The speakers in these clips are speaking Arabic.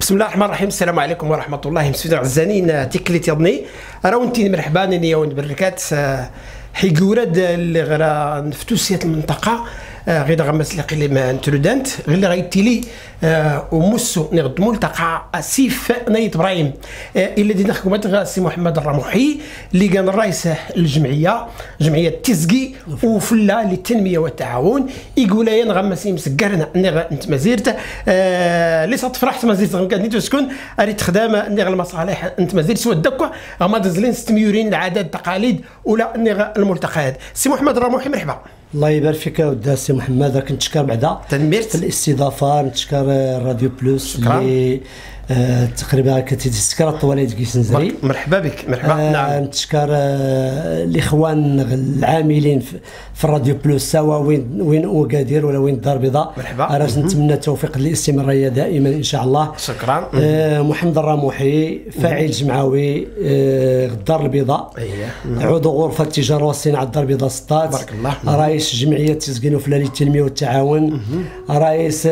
بسم الله الرحمن الرحيم. السلام عليكم ورحمه الله. مسفيد عزانين تكليت يضني راونتي مرحبا نيون بركات حيقورد اللي غير نفتوسيات المنطقه غير غمس لقي ما انترودانت غير غيتيلي ومسو نغد ملتقى سيف نايت ابراهيم الذي دينا حكومه غاسي محمد الرموحي اللي كان الرئيس الجمعيه جمعيه تزكي وفلا للتنميه والتعاون يقول لي نغمسي مسكرنا انت مازيرت اللي فرحت مازيرت كانت تسكن اريد خدام نغ المصالح انت مازيرت سوا الدكه غما دزلين 600 العادات التقاليد ولا نغ الملتقيات. سي محمد الرموحي مرحبا. الله يبارك فيك اودي سي محمد. راك نتشكر بعدا تنميرت الاستضافه، نتشكر راديو بلوس اللي تقريبا كتذكر الطواليت كيس نزري. مرحبا بك. مرحبا. نعم. نتشكر الاخوان العاملين في الراديو بلوس سواء وين اوكادير ولا وين الدار البيضاء. مرحبا. راس نتمنى التوفيق للاستمراريه دائما ان شاء الله. شكرا. محمد الرموحي فاعل جمعوي الدار البيضاء. عضو غرفه التجاره والصناعه الدار البيضاء 16. بارك الله. رئيس جمعيه تسكين وفلالي التنميه والتعاون. رئيس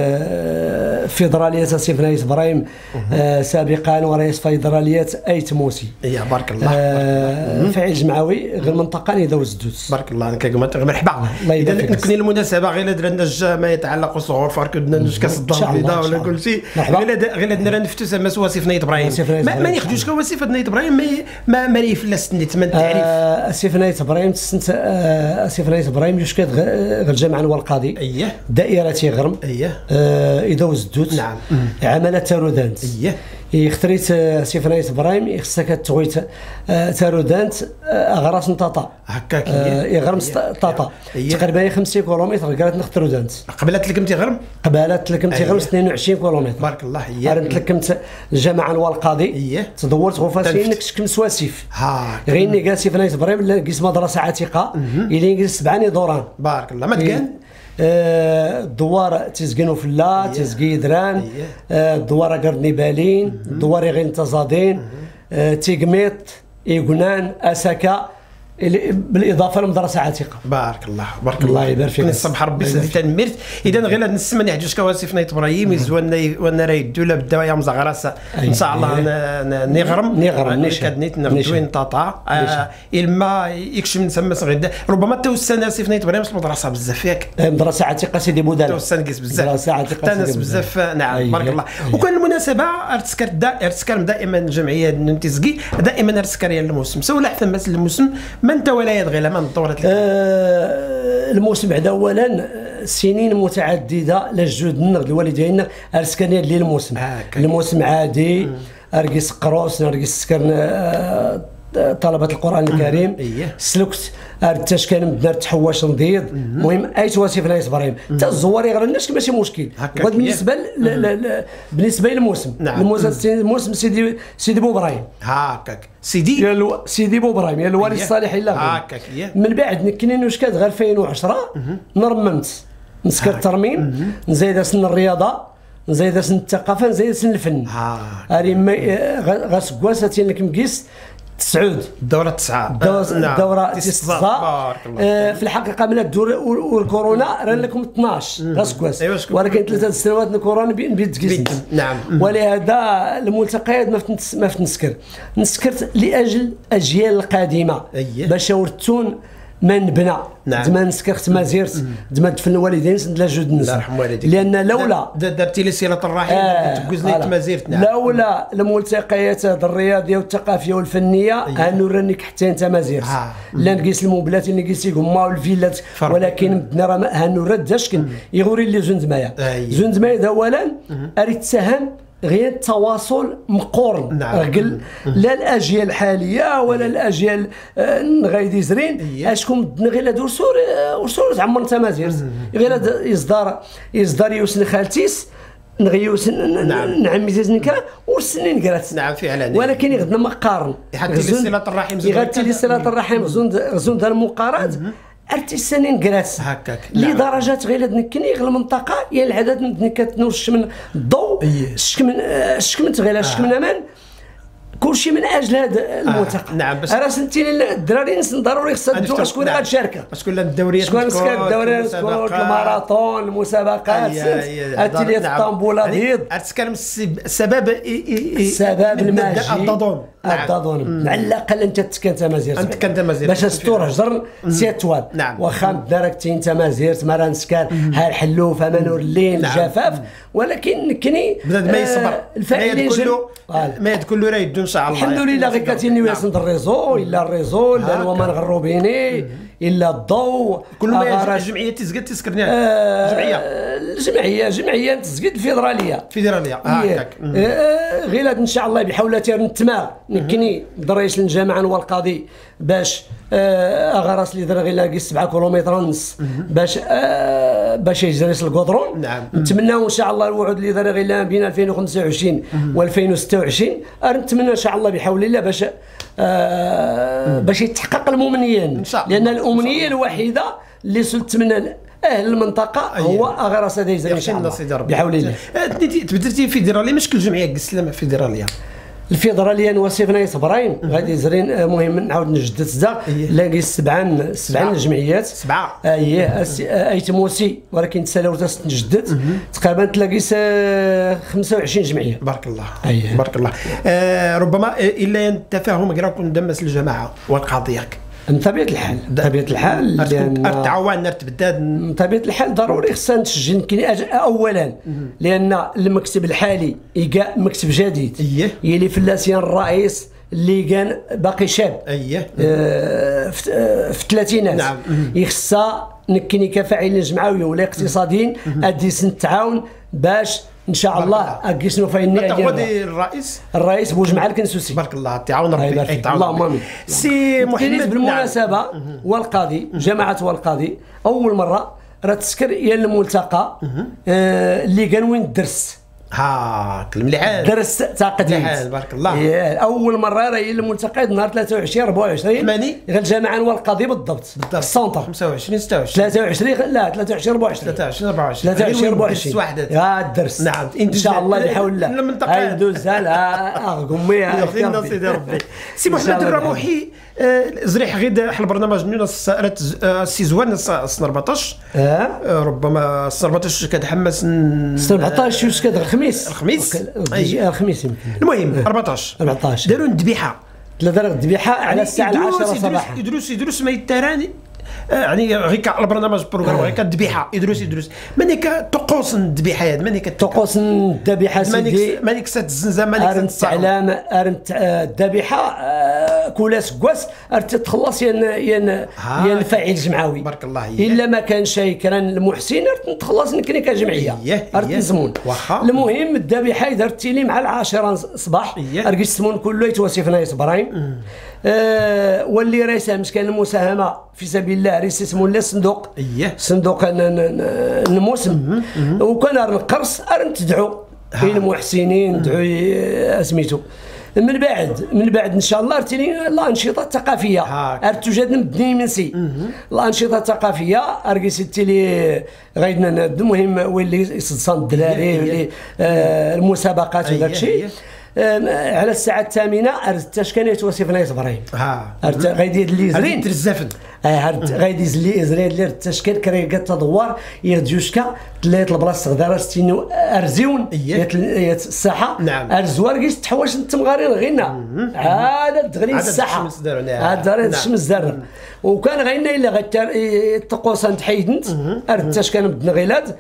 فيدراليه سيف نايت ابراهيم سابقا، ورئيس فيدراليه ايت موسي. بارك الله. فاعل جمعوي غير المنطقه نيدا وزدوس. بارك الله. مرحبا. اذا نكون المناسبه غير درنا ما يتعلق بالصغور فرك بدنا كاس الدار البيضاء ولا كل شيء غير درنا نفتو سما سوا سيف نايت ابراهيم ما ناخذوش كوا سيف نايت ابراهيم ما يفلس نيت التعريف. سيف نايت ابراهيم سيف نايت ابراهيم يشكد غير الجامعه الوالقاضي دائره غرم اذا وزدوت. نعم. عمل تارودانت يختريت سيف نايت ابراهيم يخصك تغويت تارودانت اغراس نطاطا هكاك يغرم طاطا تقريبا 50 كيلومتر قالت نختارو دانت. قبلت لك انت غرم؟ قبلت لك انت غرم 22 كيلومتر. بارك الله. قالت لك انت الجامعه الوالقاضي تدورت غوفاسي انك تشكم سواسيف غير اني قال سيف نايت ابراهيم قيس مدرسه عتيقه اللي نجلس 7 دوران. بارك الله. ما تقال الدوار تسقنوا فلا تسقي دران الدوار قردني بالين الدوار غير انتزادين تيقميط يقنان اسكا بالاضافه لمدرسه عتيقه. بارك الله. بارك الله يبارك فيك. الصباح ربي سيدي تنمرت. اذا غير هاد نسمع نحجوش كواسيف نايت ابراهيم يزوالنا وانا راه يدولا بالدوايا مزغراسه ان شاء الله نغرم كادنيت نغدوين طاطا الما يكشف نسمى صغير ربما توسنا سيف نايت ابراهيم المدرسه بزاف ياك مدرسه عتيقه سيدي بودال توسنا كيس بزاف مدرسه عتيقه ناس بزاف. نعم. بارك الله. وكان المناسبه ارتكر دائما الجمعيه ننتزكي دائما ارتكر الموسم سولا حتى مثل الموسم ما انت ولايات غير ما الدورات الموسم بعد اولا سنين متعدده لجود النغد الوالدين ارسكن لي الموسم عادي ارقص قروس ارقص سكن طلبه القران الكريم سلكت التشكال بدنا تحواش نضيض المهم اي تواسيف نايت ابراهيم حتى الزواري غير الناس ماشي مشكل. بالنسبه بالنسبه للموسم الموسم سيدي بو ابراهيم هكاك سيدي بو ابراهيم يا الوالد الصالح الا هكاك. من بعد نكنين واش كانت غير 2010 نرممت نسكر الترميم نزيد سن الرياضه نزيد سن الثقافه نزيد سن الفن اري غاسكواساتي انك مقيس 9 الدورة 9 الدورة 9 في الحقيقة من الدور والكورونا راه لكم 12 غاسكواس ولكن 3 سنوات من الكورونا بيتكيس. نعم. ولهذا الملتقيات ما نسكرت لأجل الأجيال القادمة باش ورثون ما نبنى. نعم. دما نسكرت ما زيرت دما دفن الوالدين سند جوج الناس الله يرحم والديك لان لولا درتي لي صله الرحم تجوزني ما زيرت. نعم. لولا الملتقيات الرياضيه والثقافيه والفنيه هنوريك حتى انت ما زيرت لا نقيس الموبلات اللي نقيس هما والفيلات ولكن بدنا راه هنورد شكل يغوري لي زوند مايا زوند مايا اولا اريد تساهم غير التواصل مقورن. نعم. لا الاجيال الحاليه ولا الاجيال غايدي زرين اشكون غير دورسور عمر انت ما زيرت غير يصدر يوسن خالتيس نغيوس نعمي زنكا والسنين قالت. نعم فعلا. ولكن غدنا ما قارن يغتي لي صله الرحم يغتي لي صله الرحم غزون دار المقارنات ارتي السنين قرات هكاك لدرجه غير نكني غير المنطقه يا العدد كتنوش من الضوء شك من غير شك من امان كلشي من اجل هذا الملتقى. نعم باش راه سنتين الدراري ضروري خصها تدوق شكون نعم. غتشارك، شكون الدوريات، شكون الدوريات، الماراثون، المسابقات، اتيليات الطنبوله ديال كان السبب الماجي الضضون. الضضون على الاقل انت تسكن تمازير باش تستور هجر سي توال. واخا دارك انت مازير ما راه نسكر ها الحلوف ها نور الليل الجفاف، ولكن كني بنادم ما يصبر الفائدين ما كله راه يدو ان شاء الله. الحمد لله غير كاتيني ياسند الريزو الا الريزو لا الومان غروبيني الا الضوء كل ما الجمعيه تزقد تسكرني جمعيه تزقد الفيدراليه هكاك غير ان شاء الله بحول نتما نكني دريش الجامعه والقاضي باش اغراس اللي دار غير لاقي 7 كيلومتر ونص باش يجريس القدرون. نعم نتمناو ان شاء الله الوعود اللي دار غير بين 2025 و2026 نتمنى ان شاء الله بحول الله باش يتحقق الممنيين، لان الامنيه الوحيده اللي نتمنى اهل المنطقه هو اغراس هذا يزري ان شاء الله بحول الله. تبدلتي فيدراليه، مش كل جمعيه قسلمه فيدراليه. الفيدراليه نوصفنا يصبرين غادي زرين مهم نعاود نجدد زدا لاقي 7 جمعيات 7 ايتموسي، ولكن تسالوا تجدد تقريبا تلاقي 25 جمعيه. بارك الله بارك الله. ربما الا التفاهم كراك ندمس الجماعه والقضيه من طبيعه الحال لان التعاون نتبدل من طبيعه الحال ضروري خصنا نسجل يمكن اولا لان المكتب الحالي يلقى مكتب جديد يلي فلاسيان الرئيس اللي كان باقي شاب في الثلاثينات. نعم. يخصها نكني كفاعلين جمعويين ولا اقتصاديين ادي سن التعاون باش ان شاء الله اكيسنو فايني الرئيس بوجمع الكنسوسي. بارك الله تعاون ربي اللهم امين. سي محمد بالمناسبه والقاضي جماعه والقاضي اول مره راه تسكر يا الملتقى اللي كان وين الدرس المليحان درس تقديم بارك الله. اول مره راهي الملتقى نهار 23 24 غير الجماعه والقاضي بالضبط السونتر 25 26 23 لا 23 24 الدرس. نعم ان شاء الله بحول الله المنطقه دوز قمي يا سيدي ربي. سي محمد الرموحي زريح غير حل برنامج نينا السي زوان 14 ربما 14 كتحمس 14 واش كدير الخميس الخميس يمكن. المهم 14 داروا الذبيحه الذبيحه على الساعه 10 صباحا. يدرس ما يتراني يعني غير البرنامج بروغرام غير الذبيحه يدرس مانيك طقوس الذبيحه هذه مانيك طقوس الذبيحه سيدي مانيك الزنزه مانيك التعلام الذبيحه كولاس كواس تخلص يا الفاعل الجمعوي. بارك الله. الا ما كان شيء كان المحسن تخلص نكني كجمعيه تنزمون. المهم الذبيحه درت لي مع 10 صباح ارقي السمون كله يتوصفنا يصبرين واللي راه يساهم كان المساهمه في سبيل الله ريس اسمه لا صندوق صندوق الموسم وكان نقرص تدعو المحسنين ندعو سميتو من بعد ان شاء الله ارتلي الانشطه الثقافيه توجد مبني من سي الانشطه الثقافيه ارقي ستي لي غايدنا المهم واللي يصدصان الدراري واللي المسابقات وداك الشيء على الساعه 8 كان يتوصفنا يصبرين غايدير اللي زرين ترزفن غايدي زلي زرين اللي التشكيل كريقه تدوار يرجوشكا تلات البلاصه غدار ستينو ارزيون الساحه ارزوار كيش تحواش نتمغارين غينا عاد تغري الساحه عاد الشمس دار وكان غينا الا غتر الطقوس تحيدنت التشكيل بدنا غيلاد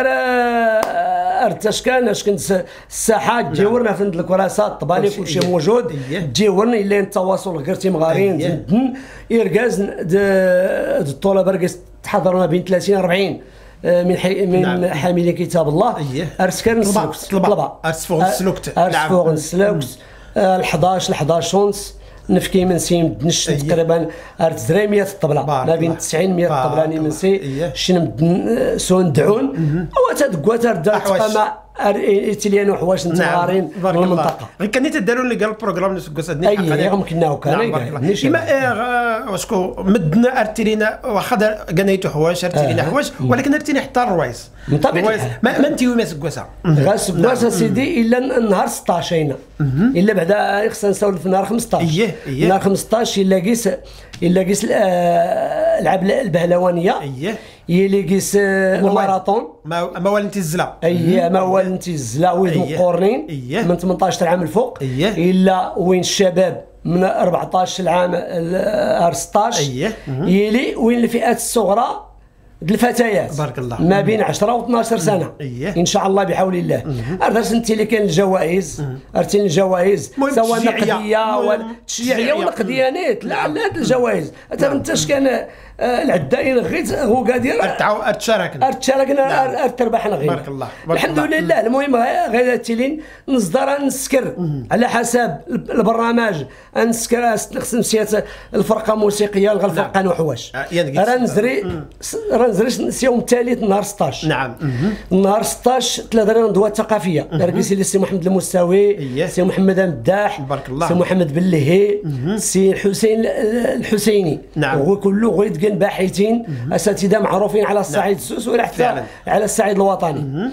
ارتشكان اش كنت الساحه تجاورنا في الكراسات الطبالي كلشي موجود تجاورنا الا التواصل غير تيمغارين يركاز الطلبه ركاز تحضرنا بين 30 40 من حاملين كتاب الله ارسكان السلوكت طلبه ارسفوغ السلوكت 11 ونص نفكي من سيم دنش تقريبا ارتزريمية الطبلة ما بين 90 طبلة من سي شنم سون دعون وتدقوا تردات قما تليانو حوايج نتغارين من المنطقه. غير كان تداروا اللي قال البروغرام نسقس هذني اي يمكننا كان كما واسكو مدنا ارتلينا واخا قنيتو حوايج ارتلينا حوايج ولكن ارتلينا حتى الروايس من طبيعه ما انت ما سقسها غير سقسها سيدي الا النهار 16 الا بعدا خصنا نسولف في نهار 15 نهار 15 الا قيس العاب البهلوانيه هي اللي قيس الماراثون موالنتي الزلا موالنتي الزلا وين مقورنين من 18 عام الفوق الا وين الشباب من 14 عام ل 16 هي وين الفئات الصغرى الفتيات بارك الله ما بين 10 و 12 سنه ان شاء الله بحول الله. عرفت انت اللي كان الجوائز عرفتي الجوائز سواء نقديه ولا تشجيعيه ولا نقديانات لا الجوائز انت كان العدائين غيت هو قادر تشاركنا تربحنا غير بارك الله الحمد لله. المهم غير تيلين نصدر نسكر على حسب البرنامج نسكر نسيت الفرقه الموسيقيه الفرقان وحواش راه نزري اليوم الثالث نهار 16 نعم نهار 16 ثلاثه ندوات ثقافيه رئيس السي محمد المستوي سي محمد المداح بارك الله سي محمد بلهي سي الحسين الحسيني نعم هو كله غيت باحثين اساتذه معروفين على الصعيد السوس ولا حتى على الصعيد الوطني.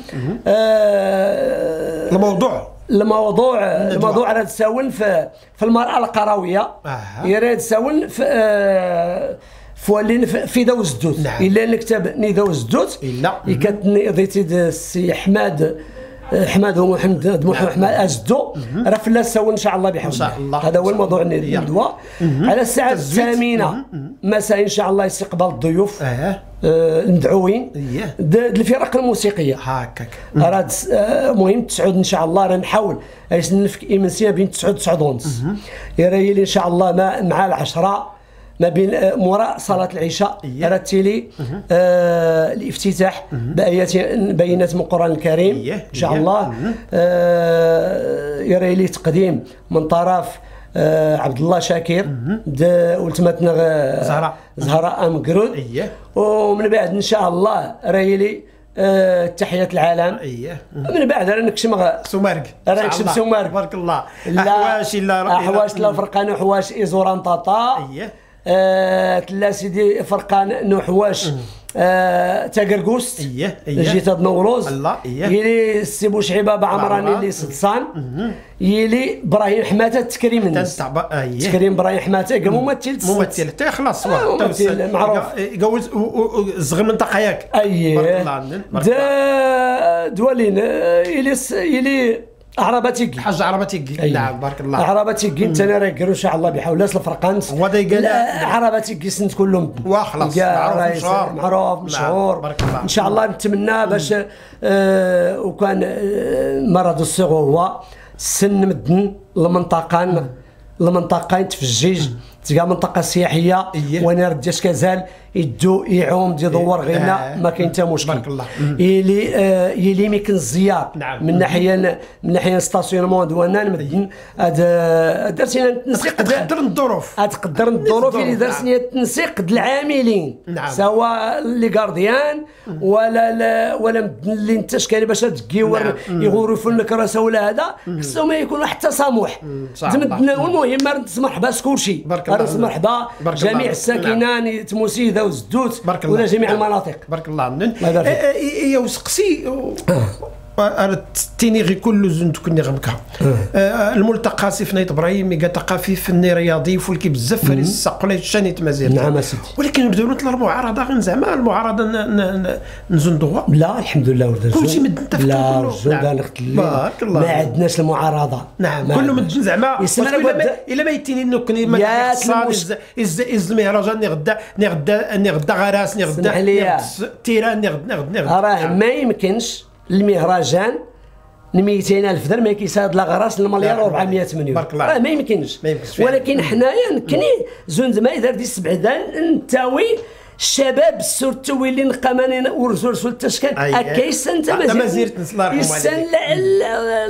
الموضوع راه تساول في المراه القرويه راه تساول في ذو الزدوت الا نكتب نيذو الزدوت كتني ضيتي السي حماد ومحمد ازدو راه في الساول ان شاء الله بحول الله. هذا هو الموضوع الندوه على الساعه 8 مساء ان شاء الله استقبال الضيوف المدعوين الفرق الموسيقيه هكاك راه مهم تسعود ان شاء الله راه نحاول نفك امنسيه بين 9 و 9 ونص راه ان شاء الله مع العشرة ما بين موراء صلاة العشاء راه تيلي الافتتاح بينات من القرآن الكريم إن شاء الله يرى لي تقديم من طرف عبد الله شاكر ولتمتنا زهراء أمقرود ومن بعد إن شاء الله راهي لي تحية العالم من بعد راه نكشم سومارك راه نكشم سومارك بارك الله حواش لا فرقان حواش إزوران طاطا تلا سيدي فرقان نحواش تاقرقوست جيت هاد نوروز يلي السي بوشعيبه بعمراني اللي صدصان يلي ابراهيم حماته تكريم تكريم ابراهيم حماته ممثل حتى خلاص ممثل معروف جوز صغير منطقه ياك دوالين يلي عرباتيكي حاج عرباتيكي نعم بارك الله عرباتيكي انت انا راه قالوا ان شاء الله بحول الله الفرقان عرباتيكي سنت كلهم وخلاص معروف مشهور ان شاء الله نتمنى باش وكان مرض الصغر هو سن مدن المنطقه تفجيج تلقى منطقه سياحيه وانا رديت كازال يدو يعوم يدور غيرنا ما كاين حتى مشكل بارك الله يلي ميكن الزيار من ناحيه ستاسيونمون دوانا المدن درتينا تنسيق تقدر الظروف اللي درتني تنسيق العاملين سواء لي غارديان ولا مدن اللي انت شكاري باش تكيور يغوروا في الكراسه ولا هذا خصهم يكونوا حتى تسامح والمهم نسمح باس كلشي مرحبا جميع الساكنان تموسي ذو الزدوت ولا جميع المناطق بارك الله عنك يا وسقسي تيني غي كل زون تكوني غمكا الملتقى سي فنايت ابراهيم ميغا ثقافي فني رياضي فولكي بزاف فريس الساقله الشاني تمازير نعم سيدي ولكن نبداو نطلع المعارضه غير زعما المعارضه نزندوها لا الحمد لله كلشي مدن لا بارك الله ما عندناش المعارضه نعم كله مدن زعما الا ما يتيني نكني ما از المهرجان نغدا غراس نغدا تيران نغدا راه ما يمكنش المهرجان 200,000 درهم ما كيساعد لا غراس المليار و400 مليون راه ما يمكنش ولكن حنايا نكني زون ما يدار دي 7 نتاوي الشباب السورتو اللي نقامانين ورسول التشكال هكا يسن تمازير يسن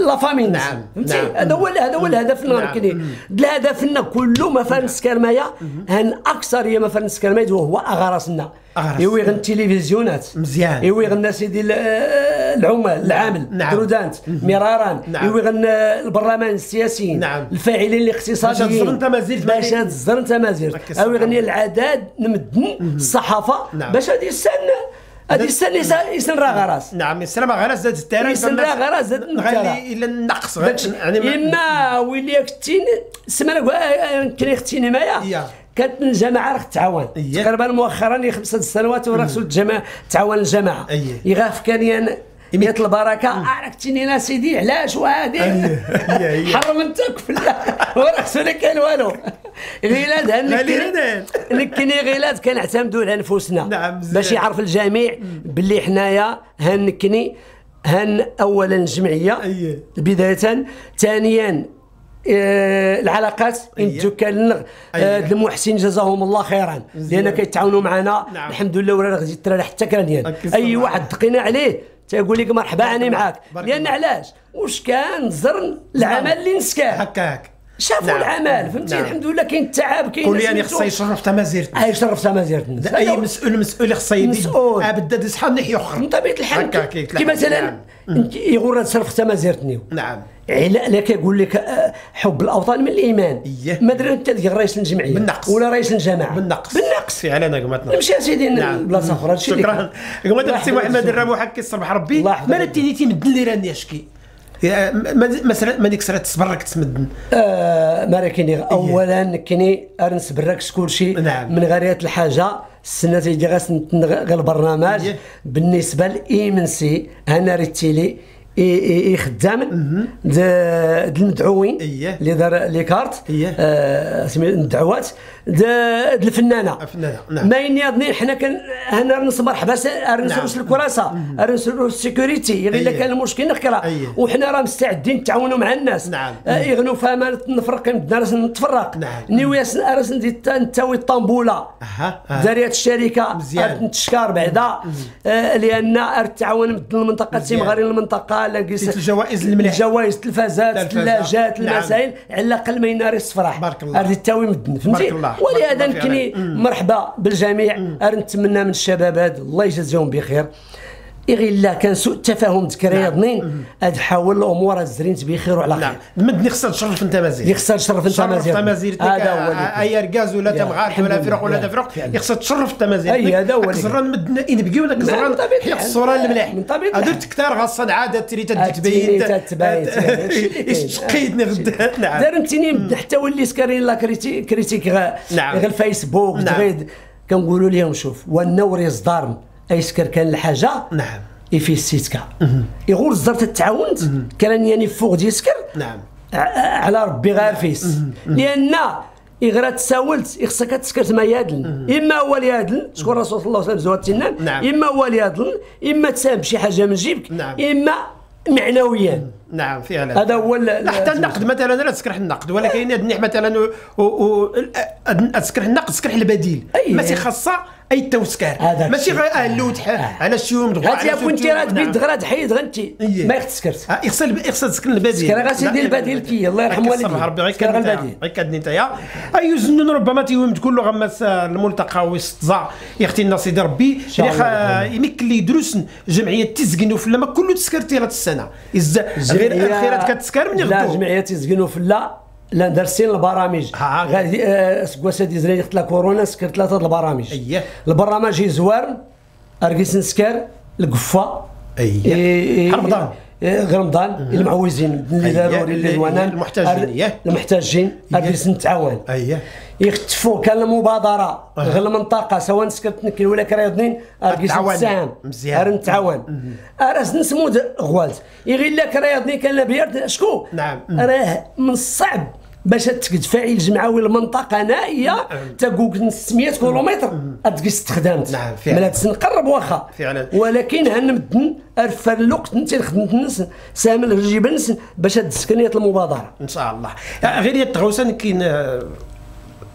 لا فامي. نعم. فهمتي؟ هذا هو الهدف. كاين الهدف كله ما فانس كرمايا هن اكثر هي ما فانس كرمايا وهو اغرسنا يويغ التلفزيونات مزيان يويغ الناس ديال العمال العامل درودانت مرارا يويغ البرلمان السياسيين الفاعلين الاقتصاديين باش تزر انت ما زرت يويغ العدد نمدن الصحافه باش غادي هذه السنه يسن راه غراس. نعم السلام غراس زاد التراب يسن راه غراس زاد غالي الى النقص يعني اما ويلي كتين السمانه كاين اختي معايا كانت الجماعه راه تعاون تقريبا مؤخرا 5 سنوات وراسو الجماعه تعاون الجماعه يغاف كان يمية البركه راك تينينا سيدي علاش وهادي حرم انت كفله وراسو لا كان والو غيلاد نكني غيلاد كنعتمدوا على انفسنا باش يعرف الجميع باللي حنايا هنكني اولا الجمعيه بدايه ثانيا العلاقات كان المحسن جزاهم الله خيرا لان كيتعاونوا معنا الحمد لله وراه غادي ترى حتى كرانيان اي واحد دقينا عليه تيقول لك مرحبا انا معاك لان علاش واش كان زرن العمل اللي نسكان هكاك شافوا العمل فهمتي الحمد لله كاين التعب كاين قول لي خصها يشرف تمازيرتنا يشرف تمازيرتنا اي مسؤول خصها يدير بدا شحال ناحيه اخرى من طبيعه الحال كي مثلا يغور تصرف تمازيرتني نعم لا كيقول لك حب الاوطان من الايمان ما درنا انت ديال رئيس الجمعيه بالنقص ولا رئيس الجماعه بالنقص فعلا قمتنا نمشي سيدي بلاصه اخرى شكرا قمت السي محمد الرموحه كيصبح ربي ما تيدي مدن لي راني اشكي مثلا ما ديك الساعه تصبرك تمدن ما كاين اولا كاين نسبرك كل شيء من غيرات الحاجه السنه تيجي غير البرنامج بالنسبه لايمنسي انا ريتيلي خدام المدعوين اللي دار لي كارت الدعوات الفنانه ما يناضني حنا هنا نص مرحبا نسولوا الكراسه نسولوا السيكوريتي غير كان المشكل نخكرها وحنا راه مستعدين نتعاونوا مع الناس يغنوا فما نفرق الناس نتفرق نيوي راس نتاوي الطنبوله داريات الشركه نتشكر بعدا لان التعاون من المنطقه تيمغارين المنطقه الجوائز المليح الجوائز التلفازات الثلاجات المسائل على الاقل ما يناري الصفراح بارك الله هذه التاوي مدن فهمتي ولهذا نكني مرحبا بالجميع نتمنى من الشباب هذا الله يجازيهم بخير غير لا كان سوء التفاهم ذكريا ضنين حاول الامور الزرين بخير وعلى خير مدني خصها تشرف انت مازال خصها تشرف انت مازال هذا هو اي ركاز ولا تمغار ولا فرق ولا تفرق خصها تشرف انت مازال هذا هو زران مدن نبقيو داك الزران حيت الصوره المليح درت كثار غاصه عاده تري تتبين شقيتني غدا دارنتيني حتى ولي سكرين لا كريتيك غير الفيسبوك تغيد كنقولوا لهم شوف والنور يصدر ايسكر كان الحاجه في السيتكا يغور زرت التعاونت كان يعني فوق ديسكر على ربي غير فيس لان إغرا تساولت خصك تسكرت ما يادل اما هو يادل شكون الرسول صلى الله عليه وسلم زوات التنان اما هو يادل اما تساهم بشي حاجه من جيبك اما معنويا فعلا هذا هو حتى النقد مثلا لا تسكرح النقد ولا كاين النيح مثلا تسكرح النقد تسكرح البديل ماشي خاصه اي التوسكار ماشي غير اللوت على الشيوم دغيا هاتي كنت راه بيد غرا حيد غنتي ما يختسكرت خصها تسكن البديل سكر غاسي البديل كي الله يرحم والديك ربي غير كدني نتايا اي زنون ربما تيوم كله غمس الملتقى ويستزع يختي الناس سيدي ربي يمكن لي يدرس جمعيه تزكنوا في ما كله تسكرتي هاد السنه غير الخيرات كتسكر من لا جمعيه تزكنوا في لا درسين البرامج غادي سكواسادي زري لا كورونا سكرت 3 البرامج البرنامج زوار اركيس نسكر القفه رمضان رمضان المعوزين اللي ضروري اللي الوانان المحتاجين اركيس نتعاون يختفوا كان المبادره غير المنطقه سواء سكرت نكل ولا كريضنين اركيس نساهم مزيان نتعاون راس نسمود غوالت يغير لك رياضني كان لابيرد شكون راه من الصعب باش تدفعي الجمعوي المنطقه نائيه تقول 600 كيلومتر ادك استخدمت ملات نقرب واخا ولكن هنمدن ارفع الوقت انت خدمت الناس سامل الجبنس باش تسكنيات المبادره ان شاء الله غير يتغوسن كاين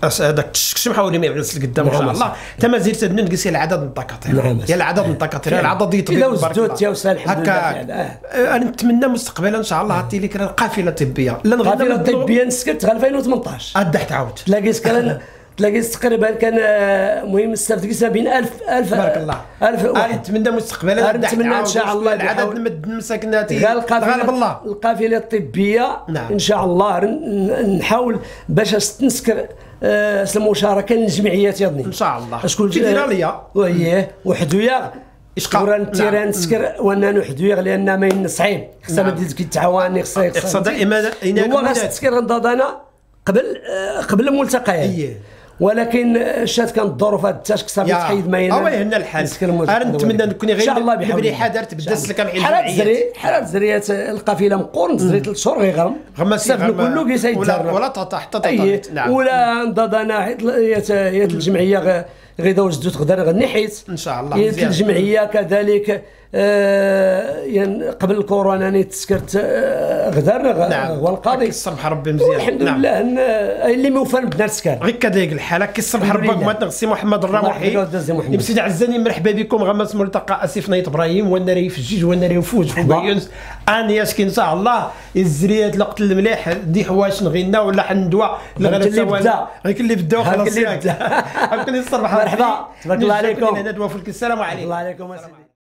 هذاك الشكشم حاولي ما يعرس لقدام ان شاء الله. انت ما زلت نقص على عدد الدكاتره. يا العدد الدكاتره العدد يطبق اذا وزدت يا وسال الحمد لله. انا نتمنى مستقبلا ان شاء الله هاتي لك قافله طبيه. قافله طبيه نسكت 2018 ادحت عاود تلاقيت تقريبا كان مهم استفدت بين 1000 تبارك الله 1000 واحد. نتمنى مستقبلا نتمنى ان شاء الله العدد نمد المساكنات غالب الله القافله الطبيه. نعم. ان شاء الله نحاول باش نسكر المشاركه للجمعيات يظني ان شاء الله شكون فيدراليه وحدويا ورا التيران نسكر وانا نحدويا لان ما صعيب خصها ما دير التعاون خصها دائما هو غتسكر نضادنا قبل الملتقيات. ولكن شات كانت الظروف هاد التاش صافي تحيد ما ينا هنا الحال. انا نتمنى نكون غير ان شاء الله بحول بريحه دارت بدات لك حالات زريات القافله مقورن زري 3 شهور غيغرم غمسنا كله كيسايد ولا حتى نعم. ولا نضادنا هي الجمعيه غيدا وجدت غدا غني حيت ان شاء الله هي الجمعيه كذلك يعني قبل الكورونا ني تسكرت غدار. نعم. هو القاضي كيصبح ربي مزيان. الحمد لله اللي موفر بدنا نسكر غير كذلك الحاله كيصبح ربك مات سي محمد الرموحي سيدي عزاني مرحبا بكم غمس ملتقى اسيف نايت ابراهيم والناري في الجيج والناري فوج فوبيونس انياش ان شاء الله الزريات الوقت المليح دي حوايج نغينا ولا حندوا غير اللي بدا خلاص يمكن يصبح. مرحبا تبارك الله عليكم. السلام عليكم. الله عليكم.